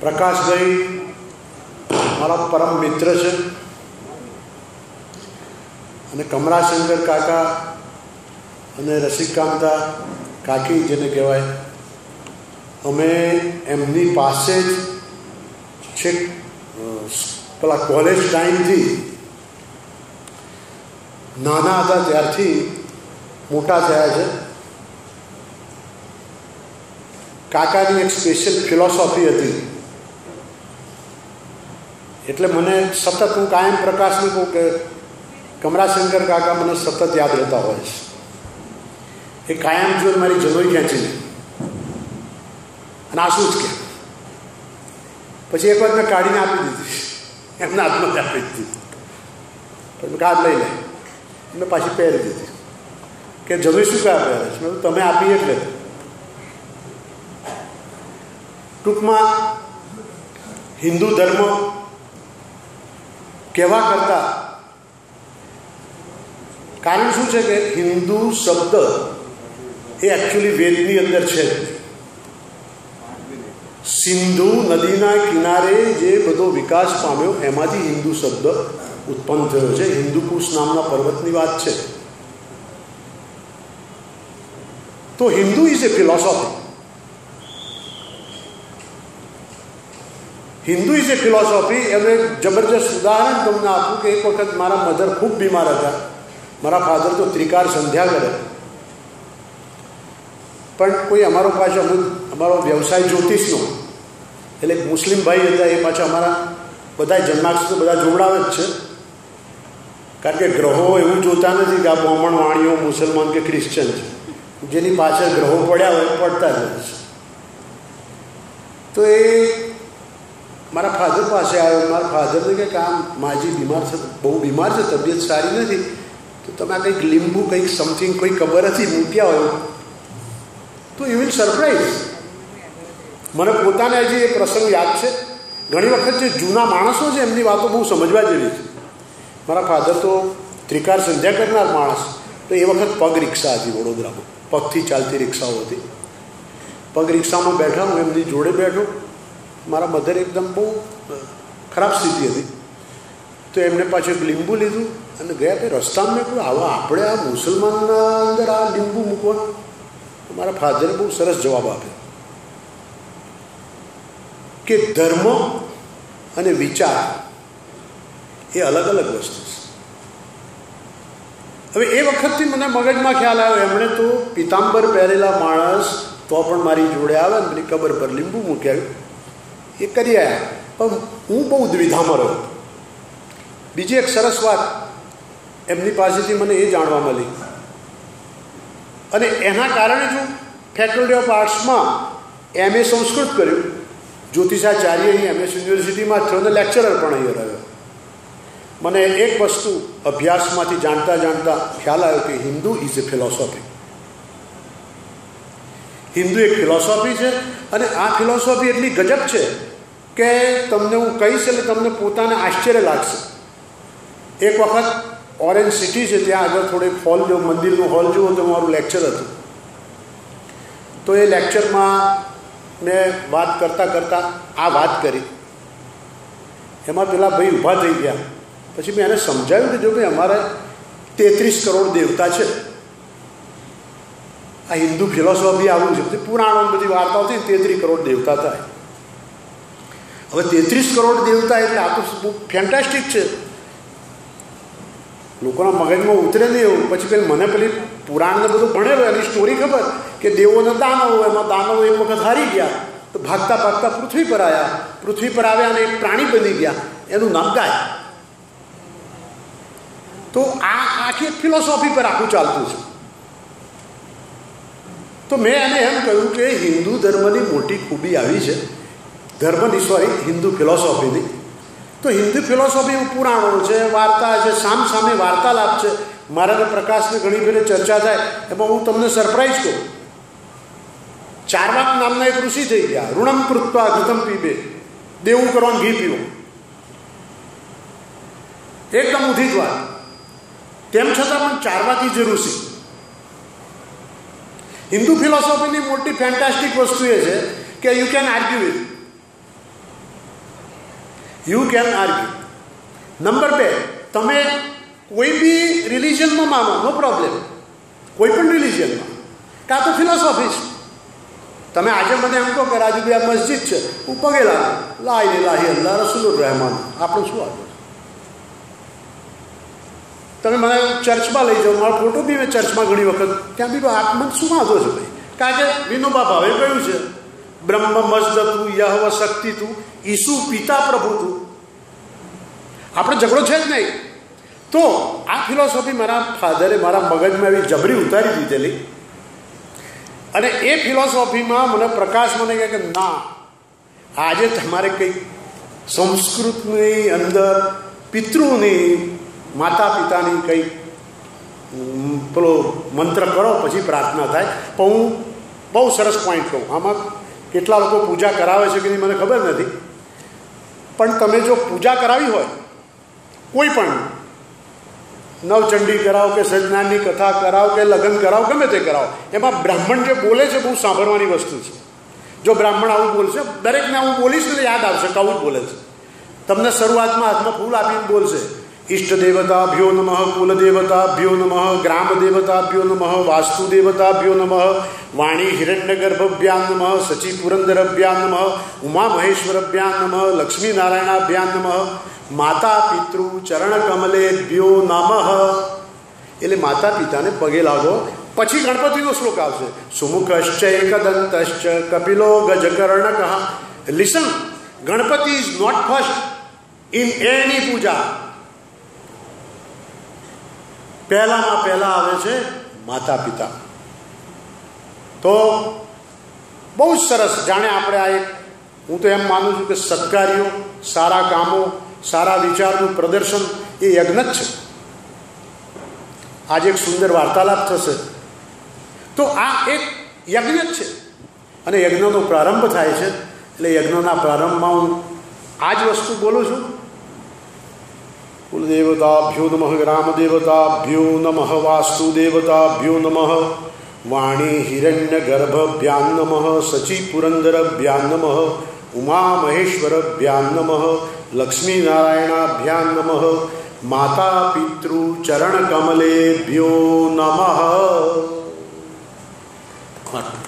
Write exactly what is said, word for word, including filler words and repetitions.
પ્રકાશભાઈ મારા પરમ મિત્ર છે અને કમલાશંકર કાકા અને રસિકાંતા કાકી જેને કહેવાય, અમે એમની પાસે જ છેક પેલા કોલેજ ટાઈમથી નાના હતા ત્યારથી મોટા થયા છે. કાકાની એક સ્પેશિયલ ફિલોસોફી હતી, એટલે મને સતત હું કાયમ પ્રકાશને કહું કે કમલાશંકર કાકા મને સતત યાદ રહેતા હોય છે. એ કાયમ જોઈને મારી જનોઈ ખેંચીને અને આંસુ જ કે પછી એક વાર મેં કાઢીને આપી દીધી, એમના હાથમાં જ આપી દીધી. પછી કાર્ડ લઈ લે, મેં પાછી પહેરી દીધી કે જમી શું કયા પહેરે છે, મેં તમે આપી એટલે. ટૂંકમાં હિન્દુ ધર્મ કહેવા કરતાં કારણ શું છે કે હિન્દુ શબ્દ એ એકચ્યુઅલી વેદની અંદર છે. સિંધુ નદીના કિનારે જે બધો વિકાસ પામ્યો એમાંથી હિન્દુ શબ્દ ઉત્પન્ન થયો છે. હિન્દુકુશ નામના પર્વતની વાત છે. તો Hindu is a philosophy. Hindu is a philosophy. હવે જબરજસ્ત ઉદાહરણ તમને આપું કે એક વખત મારા મધર ખૂબ બીમાર હતા. મારા ફાધર તો ત્રિકાળ સંધ્યા કરે, પણ કોઈ અમારો પાછો અમુક અમારો વ્યવસાય જ્યોતિષનો, એટલે મુસ્લિમ ભાઈ હતા, એ પાછા અમારા બધા જન્માક્ષર બધા જોડાવે જ છે. કારણ કે ગ્રહો એવું જોતા નથી કે આ બ્રાહ્મણ વાણીઓ મુસલમાન કે ક્રિશ્ચન છે. જેની પાછળ ગ્રહો પડ્યા હોય પડતા જ હોય છે. તો એ મારા ફાધર પાસે આવ્યો. મારા ફાધરને કહે કે આમ માજી બીમાર છે, બહુ બીમાર છે, તબિયત સારી નથી, તો તમે આ કંઈક લીંબુ કંઈક સમથિંગ કોઈ ખબર હતી મૂક્યા હોય તો યુ વિલ સરપ્રાઈઝ. મને પોતાને હજી એ પ્રસંગ યાદ છે. ઘણી વખત જે જૂના માણસો છે એમની વાતો બહુ સમજવા જેવી છે. મારા ફાધર તો ત્રિકાળ સંધ્યા કરનાર માણસ, તો એ વખત પગ રિક્ષા હતી વડોદરામાં, પગથી ચાલતી રિક્ષાઓ હતી. પગ રિક્ષામાં બેઠા, હું એમની જોડે બેઠો. મારા મધર એકદમ બહુ ખરાબ સ્થિતિ હતી, તો એમને પાછું એક લીંબુ લીધું અને ગયા કે રસ્તામાં મેં કહ્યું આવા આપણે આ મુસલમાનના અંદર આ લીંબુ મૂકવાનું. મારા ફાધરે બહુ સરસ જવાબ આપ્યો કે ધર્મ અને વિચાર એ અલગ અલગ વસ્તુ છે. હવે એ વખતથી મને મગજમાં ખ્યાલ આવ્યો, એમણે તો પિતાંબર પહેરેલા માણસ તો પણ મારી જોડે આવે ને પેલી કબર પર લીંબુ મૂક્યા, એ કરી આવ્યા. પણ હું બહુ દ્વિધામાં રહ્યો. બીજી એક સરસ વાત એમની પાસેથી મને એ જાણવા મળી, અને એના કારણે જ હું ફેકલ્ટી ઓફ આર્ટ્સમાં એમ એ સંસ્કૃત કર્યું. જ્યોતિષાચાર્ય અહીં એમ એસ યુનિવર્સિટીમાં થયો અને લેક્ચરર પણ અહીં રહ્યો. મને એક વસ્તુ અભ્યાસમાંથી જાણતા જાણતા ખ્યાલ આવ્યો કે Hindu is a philosophy. Hindu એક ફિલોસોફી છે, અને આ ફિલોસોફી એટલી ગજબ છે કે તમને હું કહીશ એટલે તમને પોતાને આશ્ચર્ય લાગશે. એક વખત ઓરેન્જ સિટી છે, ત્યાં આગળ થોડેક હોલ જો મંદિરનું હોલ જુઓ તો મારું લેક્ચર હતું. તો એ લેક્ચરમાં મેં વાત કરતાં કરતાં આ વાત કરી. એમાં પેલા ભાઈ ઊભા થઈ ગયા. પછી મેં એને સમજાવ્યું કે જો ભાઈ અમારે તેત્રીસ કરોડ દેવતા છે, આ હિન્દુ ફિલોસોફી આવું છે, બધી પુરાણો બધી વાર્તાઓ થઈ, તેત્રીસ કરોડ દેવતા થાય. હવે તેત્રીસ કરોડ દેવતા એટલે આ તો બહુ ફેન્ટાસ્ટિક છે, લોકોના મગજમાં ઉતરે નહીં એવું. પછી પેલી મને પેલી પુરાણને બધું ભણેલો, એની સ્ટોરી ખબર કે દેવોને દાનવો, એમાં દાનવો એક વખત હારી ગયા તો ભાગતા ભાગતા પૃથ્વી પર આવ્યા. પૃથ્વી પર આવ્યા અને એક પ્રાણી બની ગયા, એનું નામ ગાય. તો આ આખી એક ફિલોસોફી પર આખું ચાલતું છે. તો મેં એને એમ કહ્યું કે હિન્દુ ધર્મની મોટી ખૂબી આવી છે, ધર્મની સોરી હિન્દુ ફિલોસોફીની. તો હિન્દુ ફિલોસોફી પુરાણો છે, વાર્તા છે, સામ સામે વાર્તાલાપ છે. મારા પ્રકાશને ઘણી બધી ચર્ચા થાય, એમાં હું તમને સરપ્રાઈઝ કહું. ચારવાક નામના એક ઋષિ થઈ ગયા, ઋણમ કૃત્વા ઘૃતમ પીબે, દેવું કરવાનું ઘી પીવું, એકદમ ઊંધી જ વાત. તેમ છતાં પણ ચારવાકી જે ઋષિ. હિન્દુ ફિલોસોફીની મોટી ફેન્ટાસ્ટિક વસ્તુ એ છે કે you can argue with. You can argue. Number બે, તમે કોઈ બી રિલિજનમાં માનો, નો પ્રોબ્લેમ, કોઈ પણ રિલિજનમાં, કાં તો ફિલોસોફી છે. તમે આજે મને એમ કહો કે રાજુભાઈ આ મસ્જિદ છે, હું પગે લાગુ, લા ઇલાહા ઇલ્લલ્લાહ રસૂલુર રહેમાન, આપણું શું આગળ. તમે મને ચર્ચમાં લઈ જાઓ, મારો ફોટો બી મેં ચર્ચમાં ઘણી વખત, ત્યાં બી આપ મને શું વાંધો છે ભાઈ? કારણ કે વિનોબા ભાવે કહ્યું છે, બ્રહ્મ મજદતું યહવ શક્તિ તું, ઈસુ પિતા પ્રભુ તું. આપણે ઝઘડો છે જ નહીં. તો આ ફિલોસોફી મારા ફાધરે મારા મગજમાં એવી જબરી ઉતારી દીધેલી, અને એ ફિલોસોફીમાં મને પ્રકાશ મને કહે કે ના, આજે તમારે કંઈક સંસ્કૃતની અંદર પિતૃની, માતા પિતાની કંઈક પેલો મંત્ર કરો પછી પ્રાર્થના થાય. પણ હું બહુ સરસ પોઈન્ટ કહું, આમાં કેટલા લોકો પૂજા કરાવે છે કે નહીં મને ખબર નથી, પણ તમે જો પૂજા કરાવી હોય કોઈ પણ, નવચંડી કરાવો કે સજ્ઞાનની કથા કરાવો કે લગ્ન કરાવો, ગમે તે કરાવો, એમાં બ્રાહ્મણ જે બોલે છે બહુ સાંભળવાની વસ્તુ છે. જો બ્રાહ્મણ આવું બોલશે, દરેકને આવું બોલીશ એટલે યાદ આવશે કે આવું જ બોલે છે. તમને શરૂઆતમાં હાથમાં ફૂલ આપીને બોલશે, ઈષ્ટ દેવતાભ્યો નમઃ, કુલ દેવતાભ્યો નમઃ, ગ્રામ દેવતાભ્યો નમઃ, વાસ્તુ દેવતાભ્યો નમઃ, વાણી હિરણ્યગર્ભભ્યાન નમઃ, સચી પુરંદરભ્યાન નમઃ, ઉમા મહેશ્વરભ્યાન નમઃ, લક્ષ્મી નારાયણાભ્યાન નમઃ, માતા પિતૃ ચરણ કમલેભ્યો નમઃ. એટલે માતા પિતાને પગે લાગો. પછી ગણપતિનો શ્લોક આવશે, સુમુખશ્ચ એકદંતશ્ચ કપિલો ગજકર્ણક. Listen, Ganpati is not first in any puja. પહેલામાં પહેલા આવે છે માતા પિતા. તો બહુ જ સરસ, જાણે આપણે આ એક, હું તો એમ માનું છું કે સત્કાર્યો, સારા કામો, સારા વિચારનું પ્રદર્શન એ યજ્ઞ જ છે. આજે એક સુંદર વાર્તાલાપ થશે. તો આ એક યજ્ઞ જ છે, અને યજ્ઞનો પ્રારંભ થાય છે. એટલે યજ્ઞના પ્રારંભમાં હું આ જ વસ્તુ બોલું છું, કુલદેવતાભ્યો નમઃ, ગ્રામ દેવતાભ્યો નમઃ, વાસ્તુ દેવતાભ્યો નમઃ, વાણી હિરણ્યગર્ભભ્યાન નમઃ, સચી પુરંદરભ્યાન નમઃ, ઉમા મહેશ્વરભ્યાન નમઃ, લક્ષ્મી નારાયણાભ્યાન નમઃ, માતા પિતૃ ચરણ કમલેભ્યો નમઃ.